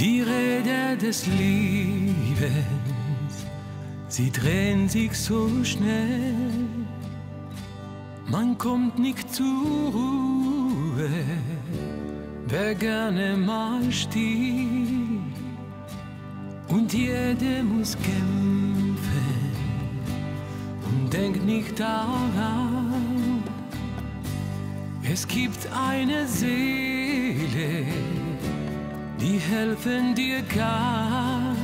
Die Räder des Lebens, sie drehen sich so schnell, man kommt nicht zur Ruhe, wer gerne mal still. Und jeder muss kämpfen und denkt nicht daran, es gibt eine Seele, die helfen dir kann.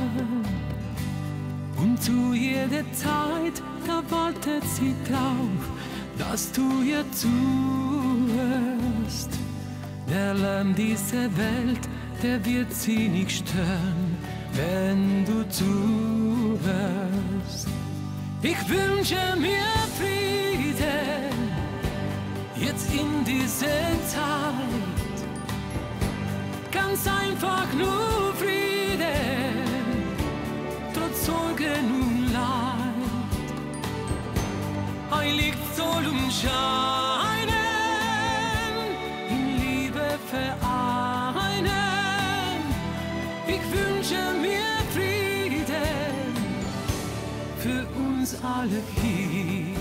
Und zu jeder Zeit, da wartet sie drauf, dass du ihr zuhörst. Der Lärm dieser Welt, der wird sie nicht stören, wenn du zuhörst. Ich wünsche mir Frieden, jetzt in dieser Zeit. Ganz einfach nur Frieden, trotz Sorgen und Leid. Heilig soll scheinen, in Liebe vereinen. Ich wünsche mir Frieden für uns alle hier.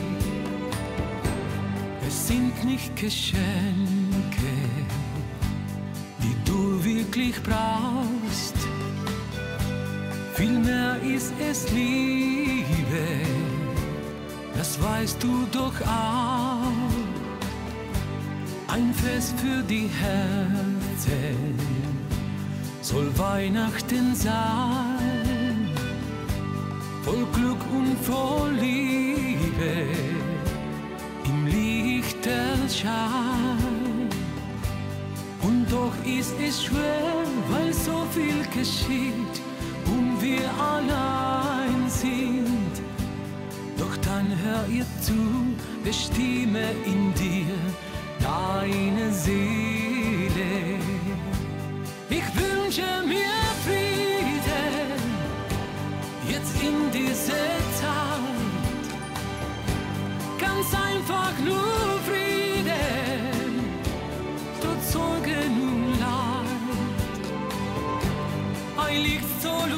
Es sind nicht Geschenke, die du wirklich brauchst. Vielmehr ist es Liebe, das weißt du doch auch. Ein Fest für die Herzen soll Weihnachten sein, voll Glück und voll Liebe, im Lichterschein. Und doch ist es schwer, weil so viel geschieht und wir allein sind. Doch dann hör ihr zu, der Stimme in dir, deine Seele. Ich wünsche mir Frieden, jetzt in dieser Zeit. Ganz einfach nur Frieden, trotz Sorgen und Leid. Heilig soll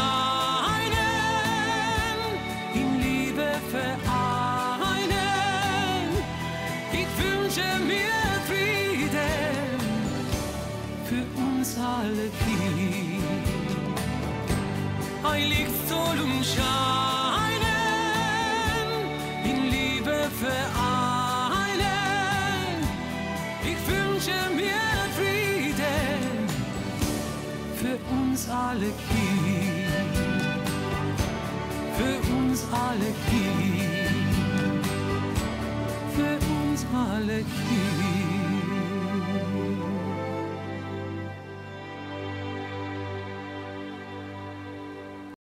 scheinen, in Liebe vereinen. Ich wünsche mir Frieden für uns alle hier. Heilig soll scheinen, in Liebe vereinen. Ich wünsche mir Frieden für uns alle hier. Für uns alle